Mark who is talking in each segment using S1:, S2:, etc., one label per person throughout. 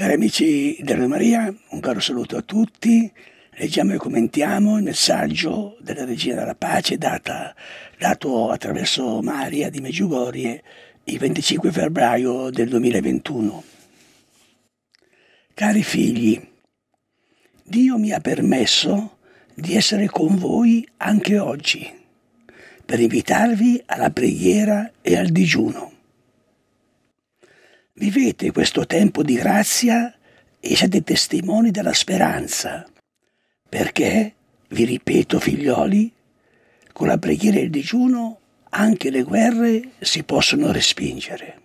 S1: Cari amici della Maria, un caro saluto a tutti. Leggiamo e commentiamo il messaggio della Regina della Pace dato attraverso Maria di Medjugorje il 25 febbraio del 2021. Cari figli, Dio mi ha permesso di essere con voi anche oggi, per invitarvi alla preghiera e al digiuno. Vivete questo tempo di grazia e siete testimoni della speranza, perché, vi ripeto figlioli, con la preghiera e il digiuno anche le guerre si possono respingere.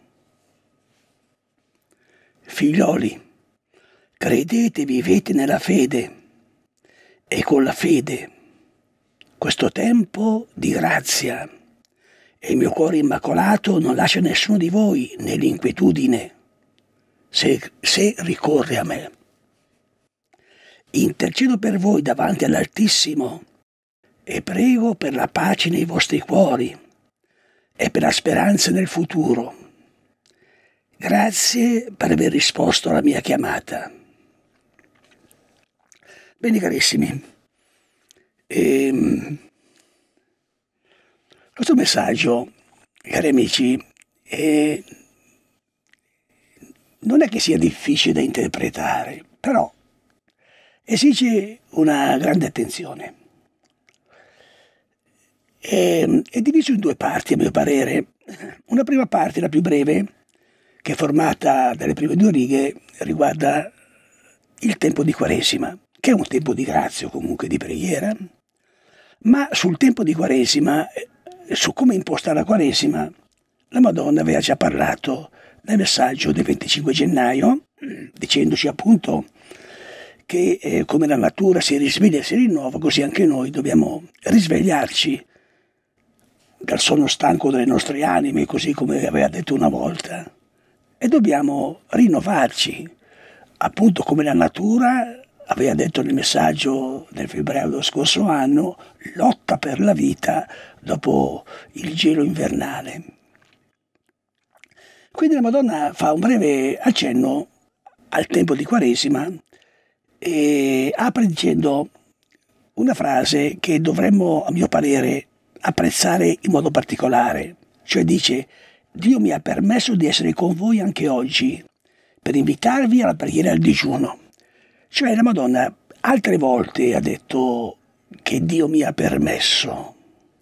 S1: Figlioli, credete e vivete nella fede, e con la fede questo tempo di grazia e il mio cuore immacolato non lascia nessuno di voi nell'inquietudine se ricorre a me. Intercedo per voi davanti all'Altissimo e prego per la pace nei vostri cuori e per la speranza nel futuro. Grazie per aver risposto alla mia chiamata. Bene carissimi, questo messaggio, cari amici, non è che sia difficile da interpretare, però esige una grande attenzione. È diviso in due parti, a mio parere. Una prima parte, la più breve, che è formata dalle prime due righe, riguarda il tempo di Quaresima, che è un tempo di grazia o comunque di preghiera, ma sul tempo di Quaresima, su come impostare la Quaresima, la Madonna aveva già parlato nel messaggio del 25 gennaio, dicendoci appunto che come la natura si risveglia e si rinnova, così anche noi dobbiamo risvegliarci dal sonno stanco delle nostre anime, così come aveva detto una volta, e dobbiamo rinnovarci, appunto come la natura aveva detto nel messaggio del febbraio dello scorso anno, lotta per la vita dopo il gelo invernale. Quindi la Madonna fa un breve accenno al tempo di Quaresima e apre dicendo una frase che dovremmo, a mio parere, apprezzare in modo particolare. Cioè dice: Dio mi ha permesso di essere con voi anche oggi, per invitarvi alla preghiera e al digiuno. Cioè la Madonna altre volte ha detto che Dio mi ha permesso,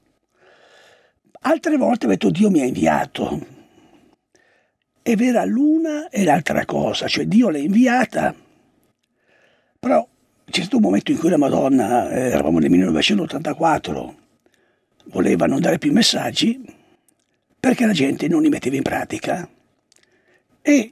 S1: altre volte ha detto Dio mi ha inviato. È vera l'una e l'altra cosa, cioè Dio l'ha inviata, però c'è stato un momento in cui la Madonna, eravamo nel 1984, voleva non dare più messaggi perché la gente non li metteva in pratica. E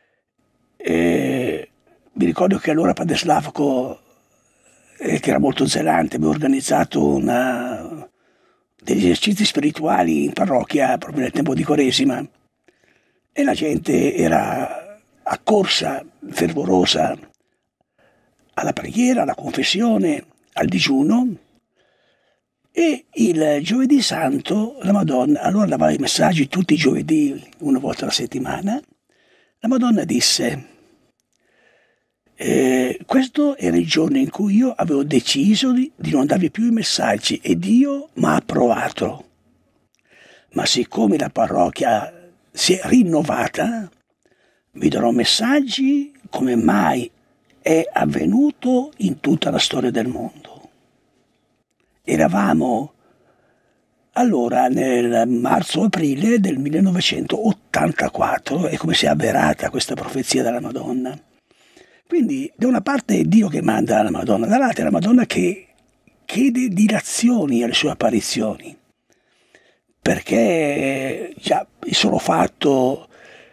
S1: mi ricordo che allora Padre Slavko, che era molto zelante, aveva organizzato degli esercizi spirituali in parrocchia proprio nel tempo di Quaresima, e la gente era accorsa, fervorosa alla preghiera, alla confessione, al digiuno. E il giovedì santo la Madonna, allora dava i messaggi tutti i giovedì, una volta alla settimana, la Madonna disse: questo era il giorno in cui io avevo deciso di non darvi più i messaggi e Dio mi ha approvato. Ma siccome la parrocchia si è rinnovata, vi darò messaggi come mai è avvenuto in tutta la storia del mondo. Eravamo allora nel marzo-aprile del 1984, è come si è avverata questa profezia della Madonna. Quindi da una parte è Dio che manda la Madonna, dall'altra è la Madonna che chiede dilazioni alle sue apparizioni, perché già il solo fatto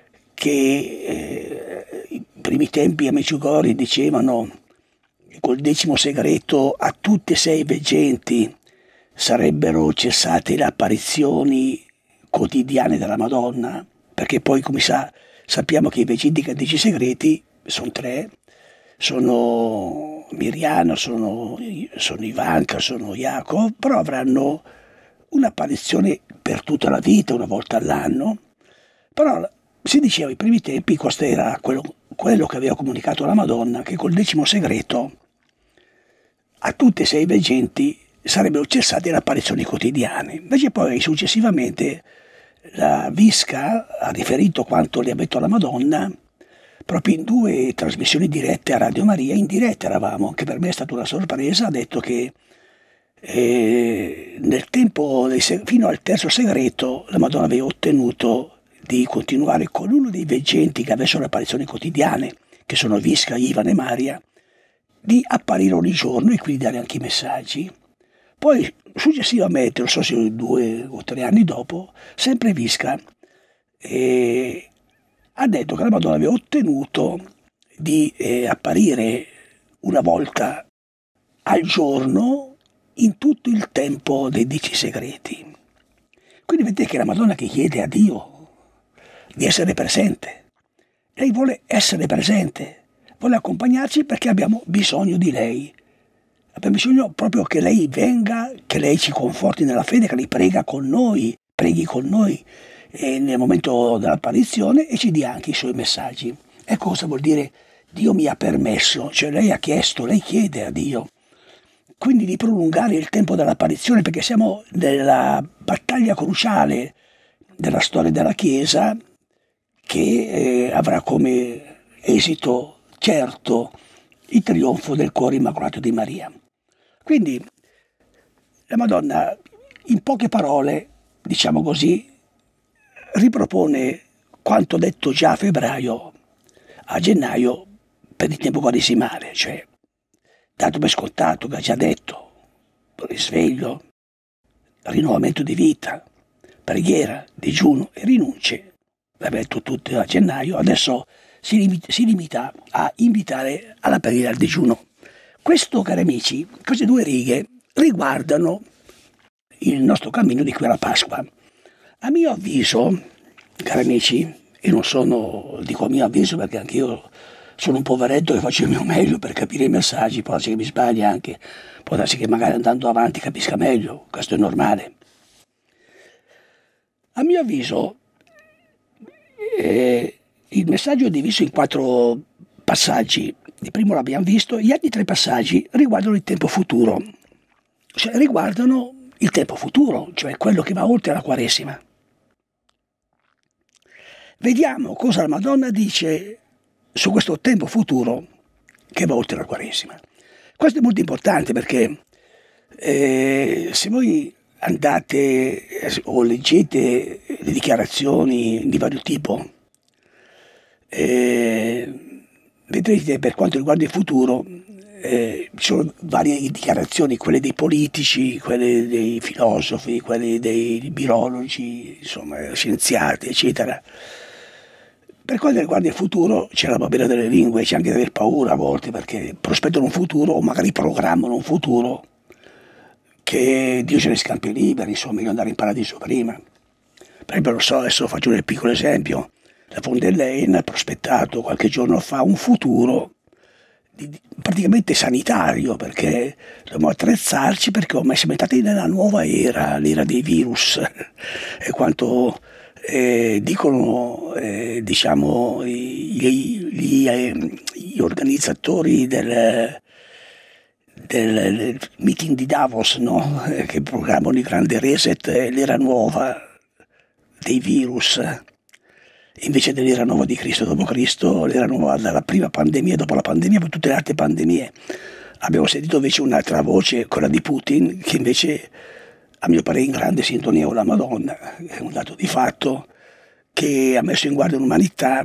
S1: che i primi tempi a Medjugorje dicevano che col 10° segreto a tutti e 6 veggenti sarebbero cessate le apparizioni quotidiane della Madonna, perché poi come sappiamo che i veggenti cantici segreti sono 3, sono Miriana, sono Ivanka, sono Jacob, però avranno un'apparizione per tutta la vita, una volta all'anno. Però si diceva ai primi tempi questo era quello quello che aveva comunicato la Madonna, che col 10° segreto a tutte e 6 i veggenti sarebbero cessate le apparizioni quotidiane. Invece poi successivamente la Visca ha riferito quanto le ha detto la Madonna proprio in 2 trasmissioni dirette a Radio Maria. In diretta eravamo, che per me è stata una sorpresa. Ha detto che nel tempo fino al 3° segreto la Madonna aveva ottenuto di continuare con uno dei veggenti che avessero le apparizioni quotidiane, che sono Visca, Ivan e Maria, di apparire ogni giorno e quindi dare anche i messaggi. Poi successivamente, non so se 2 o 3 anni dopo, sempre Visca ha detto che la Madonna aveva ottenuto di apparire una volta al giorno in tutto il tempo dei 10 segreti. Quindi vedete che è la Madonna che chiede a Dio di essere presente. Lei vuole essere presente, vuole accompagnarci perché abbiamo bisogno di lei. Abbiamo bisogno proprio che lei venga, che lei ci conforti nella fede, che lei preghi con noi nel momento dell'apparizione e ci dia anche i suoi messaggi. Ecco cosa vuol dire Dio mi ha permesso, cioè lei ha chiesto, lei chiede a Dio. Quindi di prolungare il tempo dell'apparizione, perché siamo nella battaglia cruciale della storia della Chiesa, che avrà come esito certo il trionfo del cuore immacolato di Maria. Quindi la Madonna, in poche parole, diciamo così, ripropone quanto detto già a febbraio, a gennaio, per il tempo quaresimale, cioè dato per scontato che ha già detto, risveglio, rinnovamento di vita, preghiera, digiuno e rinunce. L'aveva detto tutto a gennaio, adesso si limita a invitare alla preghiera al digiuno. Questo, cari amici, queste 2 righe riguardano il nostro cammino di qui alla Pasqua. A mio avviso, cari amici, e non sono, dico a mio avviso perché anch'io sono un poveretto che faccio il mio meglio per capire i messaggi, può darsi che mi sbagli anche, può darsi che magari andando avanti capisca meglio, questo è normale. A mio avviso il messaggio è diviso in 4 passaggi. Il primo l'abbiamo visto, gli altri 3 passaggi riguardano il tempo futuro, cioè riguardano il tempo futuro, cioè quello che va oltre la Quaresima. Vediamo cosa la Madonna dice su questo tempo futuro che va oltre la Quaresima. Questo è molto importante perché se voi andate o leggete le dichiarazioni di vario tipo, vedrete per quanto riguarda il futuro ci sono varie dichiarazioni, quelle dei politici, quelle dei filosofi, quelle dei biologi, insomma scienziati, eccetera. Per quanto riguarda il futuro c'è la barriera delle lingue, c'è anche da aver paura a volte perché prospettano un futuro o magari programmano un futuro che Dio ce ne scampi liberi, insomma, meglio andare in paradiso prima. Per esempio, non so, adesso faccio un piccolo esempio, la von der Leyen ha prospettato qualche giorno fa un futuro praticamente sanitario, perché dobbiamo attrezzarci perché ormai siamo entrati nella nuova era, l'era dei virus, e quanto dicono diciamo gli organizzatori del meeting di Davos, no? Che programmano il grande reset, l'era nuova dei virus, invece dell'era nuova di Cristo dopo Cristo, l'era nuova dalla prima pandemia, dopo la pandemia, per tutte le altre pandemie. Abbiamo sentito invece un'altra voce, quella di Putin, che invece a mio parere in grande sintonia con la Madonna, è un dato di fatto, che ha messo in guardia l'umanità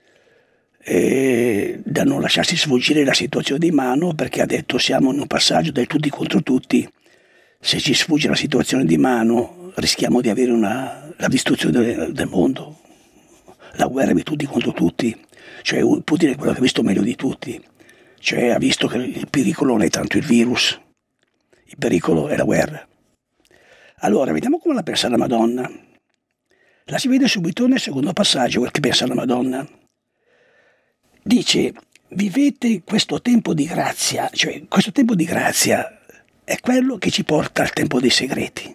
S1: da non lasciarsi sfuggire la situazione di mano, perché ha detto siamo in un passaggio del tutti contro tutti, se ci sfugge la situazione di mano rischiamo di avere la distruzione del mondo, la guerra di tutti contro tutti, cioè Putin è quello che ha visto meglio di tutti, cioè ha visto che il pericolo non è tanto il virus, il pericolo è la guerra. Allora vediamo come la pensa la Madonna. La si vede subito nel secondo passaggio quel che pensa la Madonna. Dice, vivete questo tempo di grazia, cioè questo tempo di grazia è quello che ci porta al tempo dei segreti,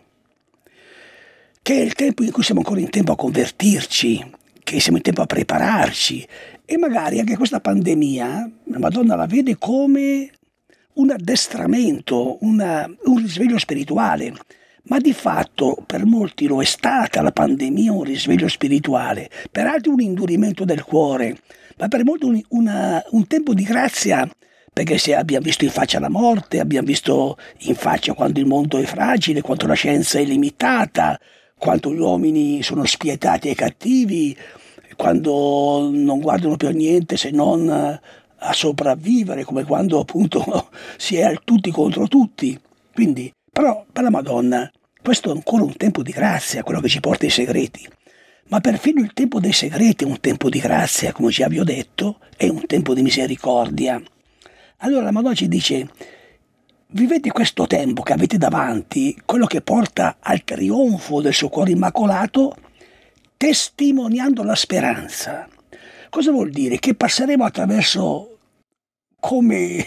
S1: che è il tempo in cui siamo ancora in tempo a convertirci, che siamo in tempo a prepararci E magari anche questa pandemia la Madonna la vede come un addestramento, un risveglio spirituale. Ma di fatto per molti lo è stata la pandemia un risveglio spirituale, per altri un indurimento del cuore, ma per molti un tempo di grazia, perché se abbiamo visto in faccia la morte, abbiamo visto in faccia quanto il mondo è fragile, quanto la scienza è limitata, quanto gli uomini sono spietati e cattivi, quando non guardano più a niente se non a sopravvivere, come quando appunto si è al tutti contro tutti. Quindi, però per la Madonna questo è ancora un tempo di grazia, quello che ci porta ai segreti. Ma perfino il tempo dei segreti è un tempo di grazia, come già vi ho detto, è un tempo di misericordia. Allora la Madonna ci dice: vivete questo tempo che avete davanti, quello che porta al trionfo del suo cuore immacolato, testimoniando la speranza. Cosa vuol dire? Che passeremo attraverso come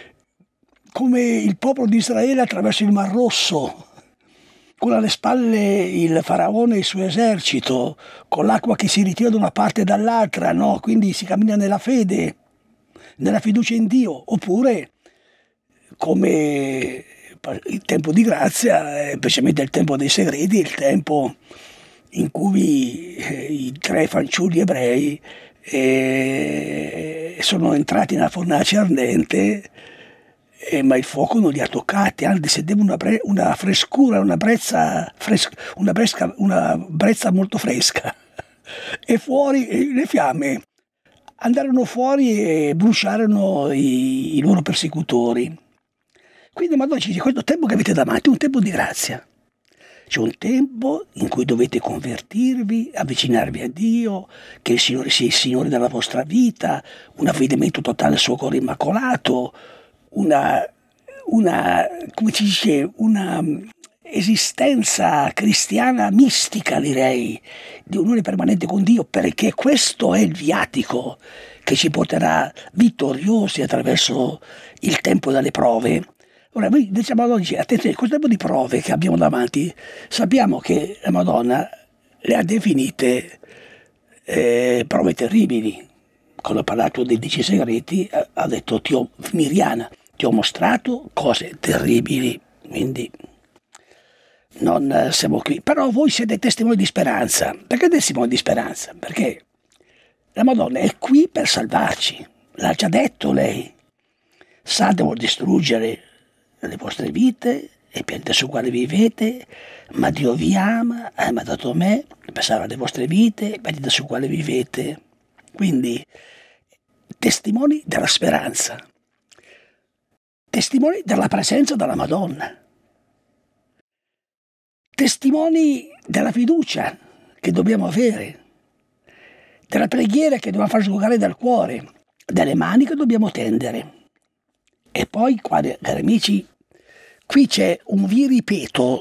S1: il popolo di Israele attraverso il Mar Rosso, con alle spalle il faraone e il suo esercito, con l'acqua che si ritira da una parte e dall'altra, no? Quindi si cammina nella fede, nella fiducia in Dio, oppure come il tempo di grazia, specialmente il tempo dei segreti, il tempo in cui i 3 fanciulli ebrei sono entrati nella fornace ardente, ma il fuoco non li ha toccati, anzi sentivano una frescura, una brezza molto fresca. E fuori le fiamme andarono fuori e bruciarono i loro persecutori. Quindi Madonna ci dice: questo tempo che avete davanti è un tempo di grazia. C'è un tempo in cui dovete convertirvi, avvicinarvi a Dio, che il Signore sia il Signore della vostra vita, un affidamento totale al suo cuore immacolato, una come ci dice, una esistenza cristiana mistica, direi, di unione permanente con Dio, perché questo è il viatico che ci porterà vittoriosi attraverso il tempo delle prove. Ora noi diciamo oggi, attenzione, questo tempo di prove che abbiamo davanti, sappiamo che la Madonna le ha definite prove terribili. Quando ha parlato dei 10 segreti ha detto: Miriana, ti ho mostrato cose terribili, quindi non siamo qui. Però voi siete testimoni di speranza. Perché testimoni di speranza? Perché la Madonna è qui per salvarci, l'ha già detto lei. Satana vuol distruggere le vostre vite e il pianeta sul quale vivete, ma Dio vi ama, ha dato me per salvare le vostre vite e il pianeta sul quale vivete. Quindi testimoni della speranza, testimoni della presenza della Madonna, testimoni della fiducia che dobbiamo avere, della preghiera che dobbiamo far sgorgare dal cuore, delle mani che dobbiamo tendere. E poi, cari amici, qui c'è un vi ripeto,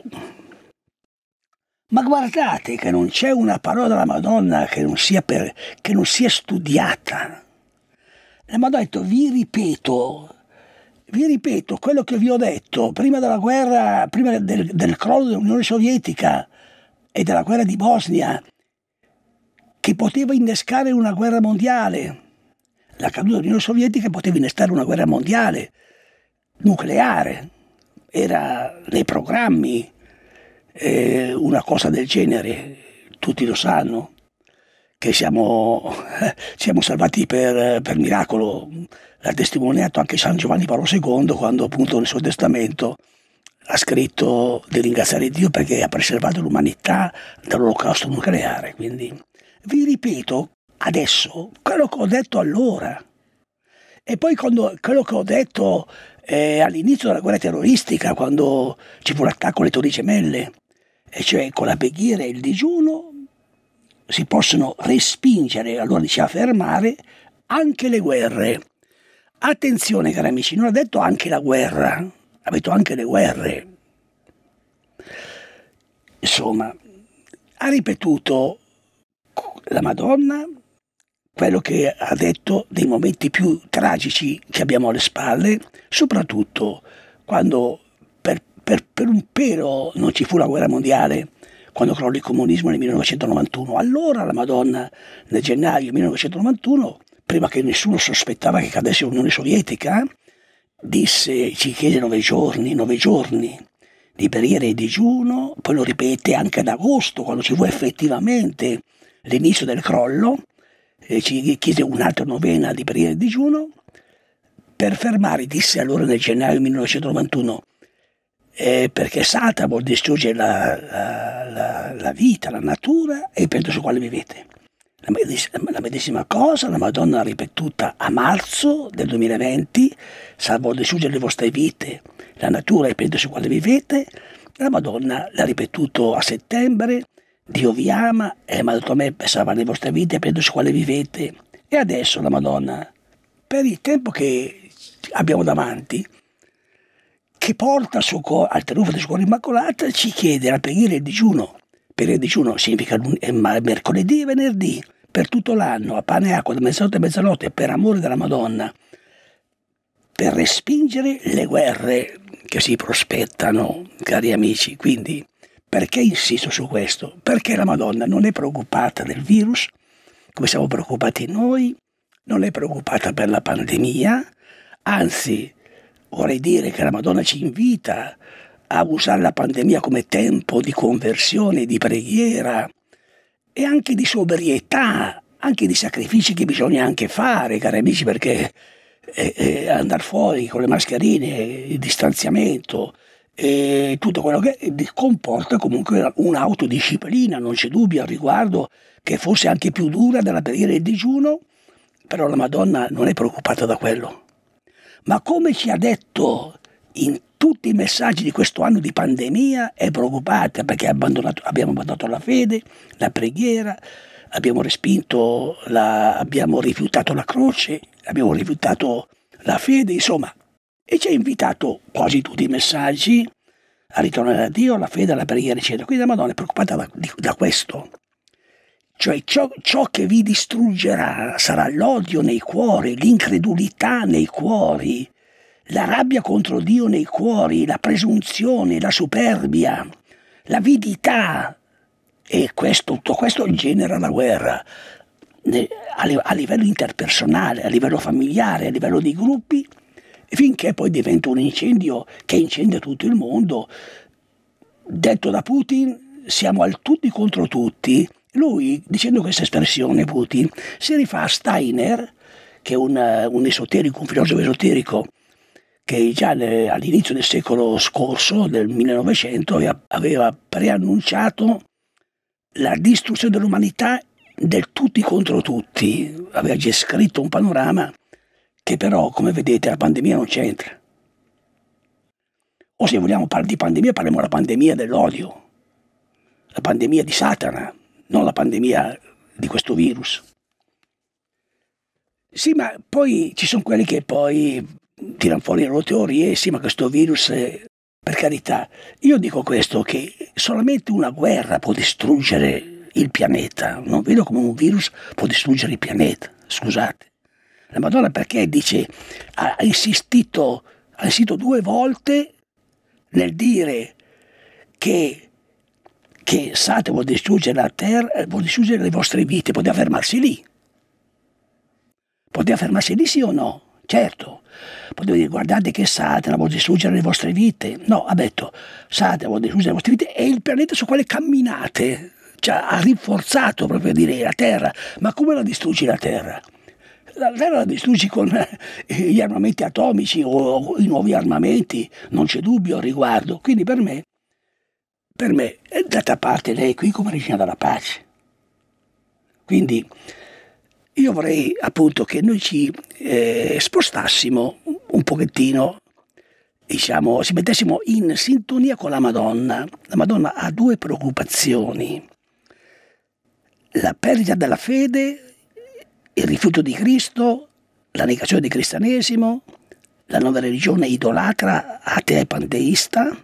S1: ma guardate che non c'è una parola della Madonna che non sia studiata. La Madonna ha detto: vi ripeto quello che vi ho detto prima della guerra, prima del crollo dell'Unione Sovietica e della guerra di Bosnia, che poteva innescare una guerra mondiale. La caduta dell'Unione Sovietica poteva innescare una guerra mondiale nucleare, era nei programmi una cosa del genere. Tutti lo sanno che siamo salvati per miracolo. L'ha testimoniato anche San Giovanni Paolo II, quando appunto nel suo testamento ha scritto di ringraziare Dio perché ha preservato l'umanità dall'olocausto nucleare. Quindi vi ripeto adesso quello che ho detto allora, e poi quello che ho detto all'inizio della guerra terroristica, quando ci fu l'attacco alle Torri Gemelle, e cioè con la preghiera e il digiuno si possono respingere, allora diceva fermare, anche le guerre. Attenzione cari amici, non ha detto anche la guerra, ha detto anche le guerre. Insomma, ha ripetuto la Madonna quello che ha detto dei momenti più tragici che abbiamo alle spalle, soprattutto quando per un pelo non ci fu la guerra mondiale, quando crollò il comunismo nel 1991. Allora la Madonna, nel gennaio 1991, prima che nessuno sospettava che cadesse l'Unione Sovietica, ci chiede 9 giorni di preghiera e digiuno, poi lo ripete anche ad agosto, quando ci fu effettivamente l'inizio del crollo, ci chiese un'altra novena di preghiera e digiuno, per fermare, disse allora nel gennaio 1991, perché Satana vuol distruggere la vita, la natura e il pianeta sul quale vivete. La medesima cosa la Madonna ha ripetuta a marzo del 2020, Satana vuol distruggere le vostre vite, la natura e il pianeta sul quale vivete. La Madonna l'ha ripetuto a settembre, Dio vi ama e mi ha detto a me per salvare le vostre vite e il pianeta sul quale vivete. E adesso la Madonna, per il tempo che abbiamo davanti, che porta al trionfo del suo cuore immacolato, ci chiede la preghiera e il digiuno. Preghiera e digiuno significa mercoledì e venerdì, per tutto l'anno, a pane e acqua, da mezzanotte a mezzanotte, per amore della Madonna, per respingere le guerre che si prospettano, cari amici. Quindi, perché insisto su questo? Perché la Madonna non è preoccupata del virus, come siamo preoccupati noi, non è preoccupata per la pandemia, anzi, vorrei dire che la Madonna ci invita a usare la pandemia come tempo di conversione, di preghiera e anche di sobrietà, anche di sacrifici che bisogna anche fare, cari amici, perché andare fuori con le mascherine, il distanziamento e tutto quello che comporta comunque un'autodisciplina, non c'è dubbio al riguardo, che forse anche più dura della preghiera e il digiuno, però la Madonna non è preoccupata da quello. Ma come ci ha detto in tutti i messaggi di questo anno di pandemia, è preoccupata perché abbiamo abbandonato la fede, la preghiera, abbiamo rifiutato la croce, abbiamo rifiutato la fede, insomma, e ci ha invitato quasi tutti i messaggi a ritornare a Dio, alla fede, alla preghiera, eccetera. Quindi la Madonna è preoccupata da questo. Cioè ciò che vi distruggerà sarà l'odio nei cuori, l'incredulità nei cuori, la rabbia contro Dio nei cuori, la presunzione, la superbia, l'avidità. E tutto questo genera la guerra a livello interpersonale, a livello familiare, a livello di gruppi, finché poi diventa un incendio che incendia tutto il mondo. Detto da Putin, siamo al tutti contro tutti. Lui, dicendo questa espressione, Putin, si rifà a Steiner, che è un esoterico, un filosofo esoterico, che già all'inizio del secolo scorso, del 1900, aveva preannunciato la distruzione dell'umanità del tutti contro tutti. Aveva già scritto un panorama che però, come vedete, la pandemia non c'entra. O se vogliamo parlare di pandemia, parliamo della pandemia dell'odio, la pandemia di Satana, non la pandemia di questo virus. Sì, ma poi ci sono quelli che poi tirano fuori le loro teorie, sì, ma questo virus, per carità, io dico questo, che solamente una guerra può distruggere il pianeta, non vedo come un virus può distruggere il pianeta, scusate. La Madonna perché dice, ha insistito 2 volte nel dire che Satana vuol distruggere la terra, vuol distruggere le vostre vite, poteva fermarsi lì. Poteva fermarsi lì sì o no? Certo. Poteva dire guardate che Satana vuol distruggere le vostre vite. No, ha detto Satana vuol distruggere le vostre vite e il pianeta sul quale camminate. Cioè, ha rinforzato proprio a dire la terra. Ma come la distruggi la terra? La terra la distruggi con gli armamenti atomici o i nuovi armamenti, non c'è dubbio al riguardo. Quindi per me, d'altra parte, lei è qui come regina della pace. Quindi io vorrei appunto che noi ci spostassimo un pochettino, diciamo, ci mettessimo in sintonia con la Madonna. La Madonna ha 2 preoccupazioni: la perdita della fede, il rifiuto di Cristo, la negazione del cristianesimo, la nuova religione idolatra, atea e panteista,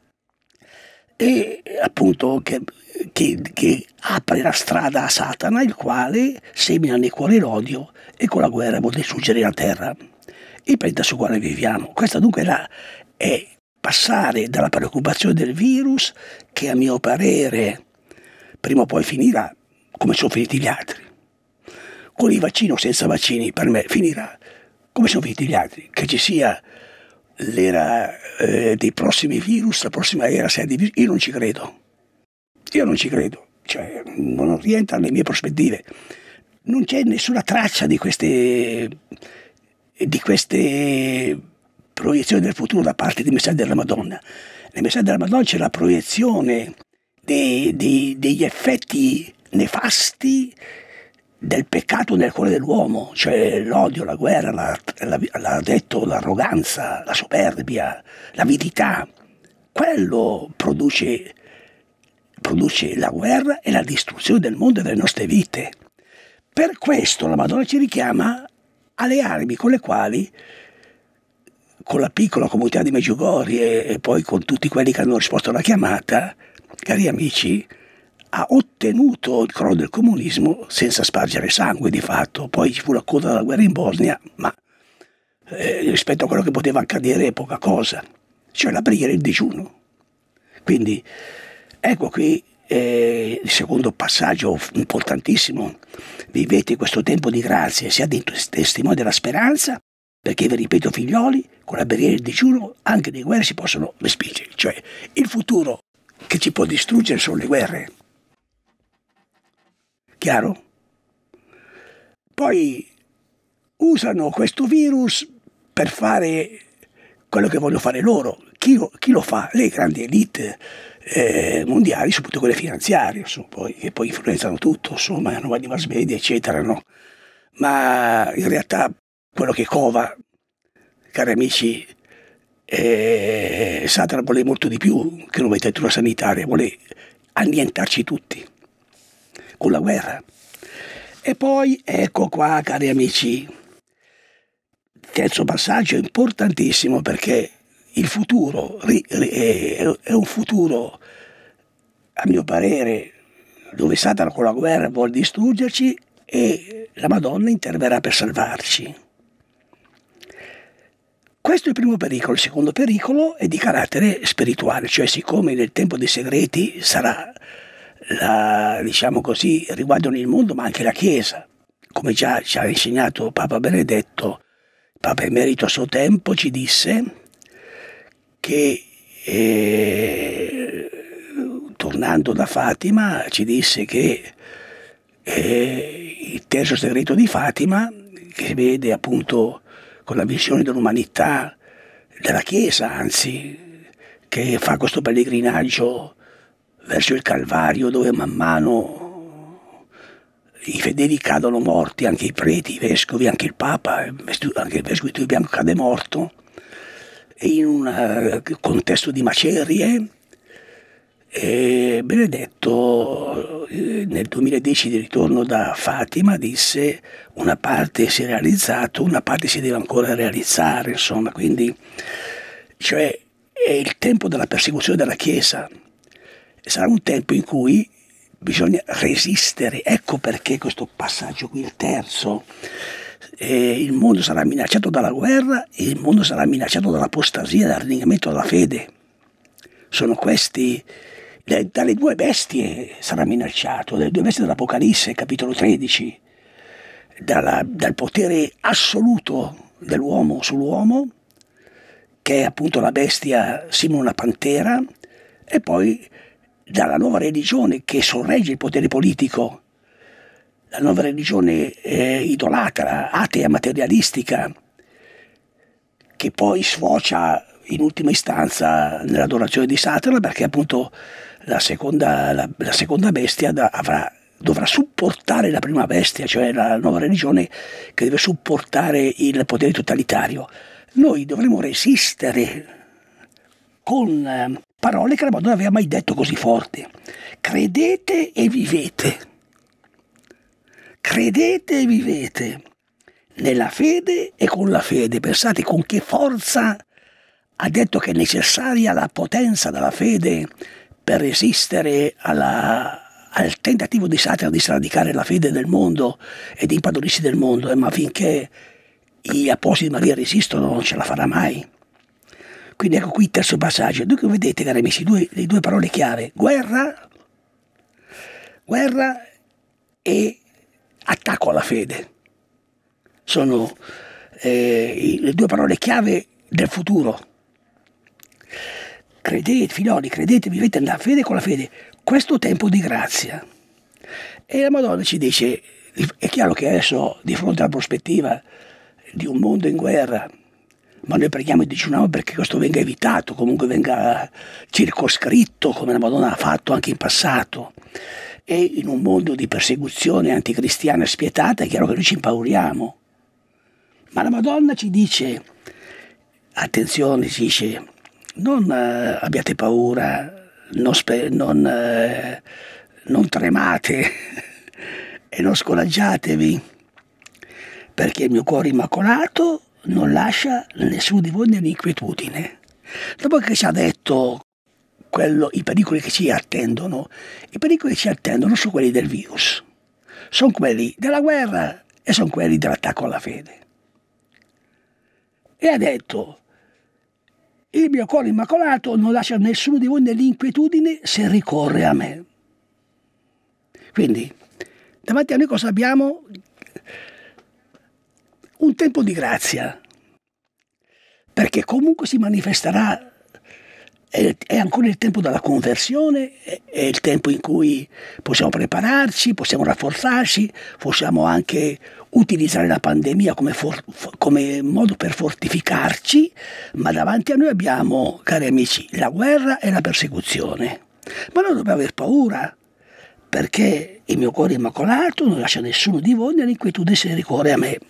S1: e appunto che apre la strada a Satana, il quale semina nei cuori l'odio e con la guerra vuol distruggere la terra, il pianeta sul quale viviamo. Questa dunque è passare dalla preoccupazione del virus, che a mio parere prima o poi finirà come sono finiti gli altri. con i vaccini o senza vaccini, per me finirà come sono finiti gli altri, che ci sia l'era dei prossimi virus, la prossima era sia di virus, io non ci credo, cioè non rientra nelle mie prospettive, non c'è nessuna traccia di queste proiezioni del futuro da parte dei messaggi della Madonna. Nei messaggi della Madonna c'è la proiezione degli effetti nefasti del peccato nel cuore dell'uomo, cioè l'odio, la guerra, l'ha detto, l'arroganza, la superbia, l'avidità. Quello produce la guerra e la distruzione del mondo e delle nostre vite. Per questo la Madonna ci richiama alle armi con le quali, con la piccola comunità di Medjugorje e poi con tutti quelli che hanno risposto alla chiamata, cari amici, ha ottenuto il crollo del comunismo senza spargere sangue di fatto. Poi ci fu la coda della guerra in Bosnia, ma rispetto a quello che poteva accadere è poca cosa, cioè la preghiera e il digiuno. Quindi ecco qui il secondo passaggio importantissimo: vivete questo tempo di grazia, siate testimoni della speranza, perché vi ripeto figlioli, con la preghiera e il digiuno anche le guerre si possono respingere, cioè il futuro che ci può distruggere sono le guerre. Chiaro? Poi usano questo virus per fare quello che vogliono fare loro. Chi lo fa? Le grandi elite mondiali, soprattutto quelle finanziarie, insomma, che poi influenzano tutto, insomma, hanno vari mass media, eccetera, no? Ma in realtà quello che cova, cari amici, Satana vuole molto di più che un'umanità sanitaria, vuole annientarci tutti con la guerra. E poi ecco qua, cari amici, terzo passaggio importantissimo, perché il futuro è un futuro, a mio parere, dove Satana con la guerra vuole distruggerci e la Madonna interverrà per salvarci. Questo è il primo pericolo. Il secondo pericolo è di carattere spirituale, cioè siccome nel tempo dei segreti sarà diciamo così, riguardano il mondo ma anche la Chiesa, come già ci ha insegnato Papa Benedetto, Papa Emerito a suo tempo, ci disse che tornando da Fatima ci disse che il terzo segreto di Fatima, che vede appunto con la visione dell'umanità, della Chiesa anzi, che fa questo pellegrinaggio verso il Calvario, dove man mano i fedeli cadono morti, anche i preti, i vescovi, anche il Papa, anche il vescovo di Bianco cade morto, e in un contesto di macerie. Benedetto nel 2010 di ritorno da Fatima disse: una parte si è realizzato, una parte si deve ancora realizzare, insomma, quindi cioè è il tempo della persecuzione della Chiesa. Sarà un tempo in cui bisogna resistere. Ecco perché questo passaggio qui, il terzo, il mondo sarà minacciato dalla guerra e il mondo sarà minacciato dall'apostasia, dal rinnegamento della fede. Sono questi, dalle due bestie sarà minacciato, dalle due bestie dell'Apocalisse, capitolo 13, dal potere assoluto dell'uomo sull'uomo, che è appunto la bestia simile a una pantera, e poi dalla nuova religione che sorregge il potere politico, la nuova religione idolatra, atea, materialistica, che poi sfocia in ultima istanza nell'adorazione di Satana, perché appunto la seconda bestia dovrà supportare la prima bestia, cioè la nuova religione che deve supportare il potere totalitario. Noi dovremo resistere con parole che la Madonna aveva mai detto così forte: credete e vivete, credete e vivete nella fede e con la fede. Pensate con che forza ha detto che è necessaria la potenza della fede per resistere al tentativo di Satana di sradicare la fede del mondo e di impadronirsi del mondo, ma finché gli apostoli di Maria resistono non ce la farà mai. Quindi ecco qui il terzo passaggio. Dunque vedete, cari amici, le due parole chiave: guerra e attacco alla fede. Sono le due parole chiave del futuro. Credete, figlioli, credete, vivete nella fede con la fede. Questo tempo di grazia. E la Madonna ci dice, è chiaro che adesso di fronte alla prospettiva di un mondo in guerra, ma noi preghiamo e diciamo perché questo venga evitato, comunque venga circoscritto come la Madonna ha fatto anche in passato. E in un mondo di persecuzione anticristiana spietata è chiaro che noi ci impauriamo. Ma la Madonna ci dice, attenzione, ci dice, non abbiate paura, non tremate e non scoraggiatevi, perché il mio cuore immacolato non lascia nessuno di voi nell'inquietudine. Dopo che ci ha detto i pericoli che ci attendono, i pericoli che ci attendono sono quelli del virus, sono quelli della guerra e sono quelli dell'attacco alla fede. E ha detto, il mio cuore immacolato non lascia nessuno di voi nell'inquietudine se ricorre a me. Quindi, davanti a noi cosa abbiamo? Un tempo di grazia, perché comunque si manifesterà, è ancora il tempo della conversione, è il tempo in cui possiamo prepararci, possiamo rafforzarci, possiamo anche utilizzare la pandemia come modo per fortificarci, ma davanti a noi abbiamo, cari amici, la guerra e la persecuzione. Ma non dobbiamo aver paura, perché il mio cuore immacolato non lascia nessuno di voi nell'inquietudine se ricorre a me.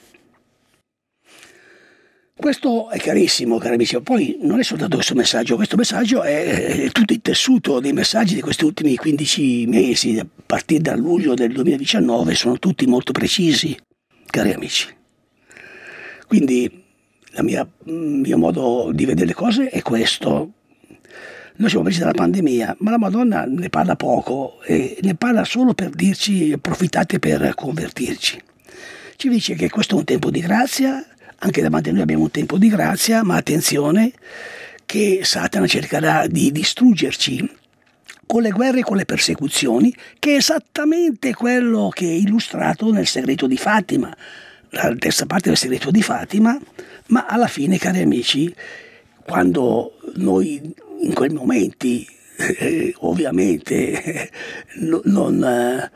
S1: Questo è chiarissimo, cari amici. Poi non è soltanto questo messaggio è tutto il tessuto dei messaggi di questi ultimi 15 mesi, a partire da luglio del 2019, sono tutti molto precisi, cari amici. Quindi il mio modo di vedere le cose è questo. Noi siamo presi dalla pandemia, ma la Madonna ne parla poco e ne parla solo per dirci approfittate per convertirci. Ci dice che questo è un tempo di grazia, anche davanti a noi abbiamo un tempo di grazia, ma attenzione che Satana cercherà di distruggerci con le guerre e con le persecuzioni, che è esattamente quello che è illustrato nel segreto di Fatima, la terza parte del segreto di Fatima, ma alla fine, cari amici, quando noi in quei momenti ovviamente non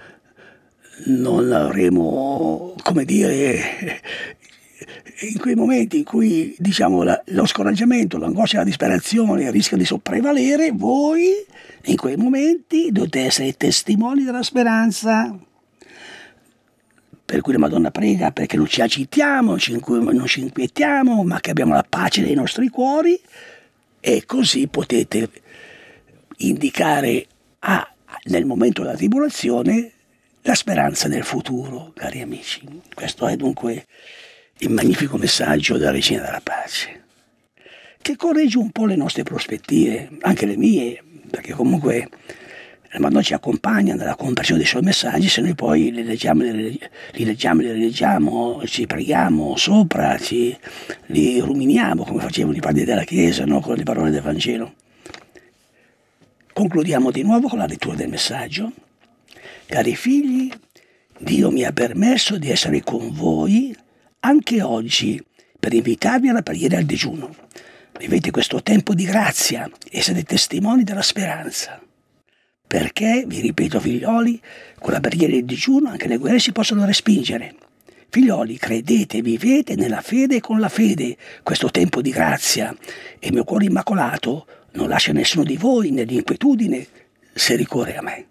S1: avremo, come dire, in quei momenti in cui diciamo lo scoraggiamento, l'angoscia e la disperazione rischiano di sopravvalere, voi in quei momenti dovete essere testimoni della speranza. Per cui la Madonna prega perché non ci agitiamo, non ci inquietiamo, ma che abbiamo la pace nei nostri cuori, e così potete indicare nel momento della tribolazione la speranza del futuro, cari amici. Questo è dunque il magnifico messaggio della Regina della Pace, che corregge un po' le nostre prospettive, anche le mie, perché comunque la Madonna ci accompagna nella comprensione dei suoi messaggi, se noi poi li leggiamo, ci preghiamo sopra, li ruminiamo come facevano i padri della Chiesa, no? Con le parole del Vangelo. Concludiamo di nuovo con la lettura del messaggio. Cari figli, Dio mi ha permesso di essere con voi anche oggi per invitarvi alla preghiera e al digiuno. Vivete questo tempo di grazia e siete testimoni della speranza. Perché, vi ripeto figlioli, con la preghiera e il digiuno anche le guerre si possono respingere. Figlioli, credete, vivete nella fede e con la fede questo tempo di grazia, e il mio cuore immacolato non lascia nessuno di voi nell'inquietudine se ricorre a me.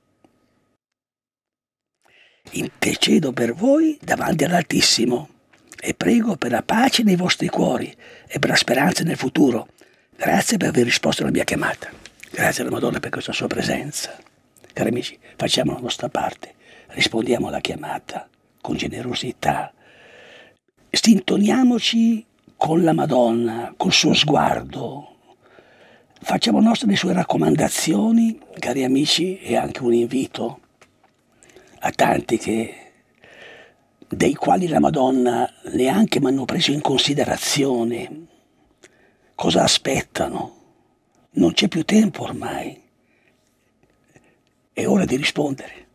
S1: Intercedo per voi davanti all'Altissimo e prego per la pace nei vostri cuori e per la speranza nel futuro. Grazie per aver risposto alla mia chiamata. Grazie alla Madonna per questa sua presenza. Cari amici, facciamo la nostra parte, rispondiamo alla chiamata con generosità, sintoniamoci con la Madonna, col suo sguardo, facciamo nostre le sue raccomandazioni, cari amici, e anche un invito a tanti dei quali la Madonna neanche mi hanno preso in considerazione. Cosa aspettano? Non c'è più tempo ormai. È ora di rispondere.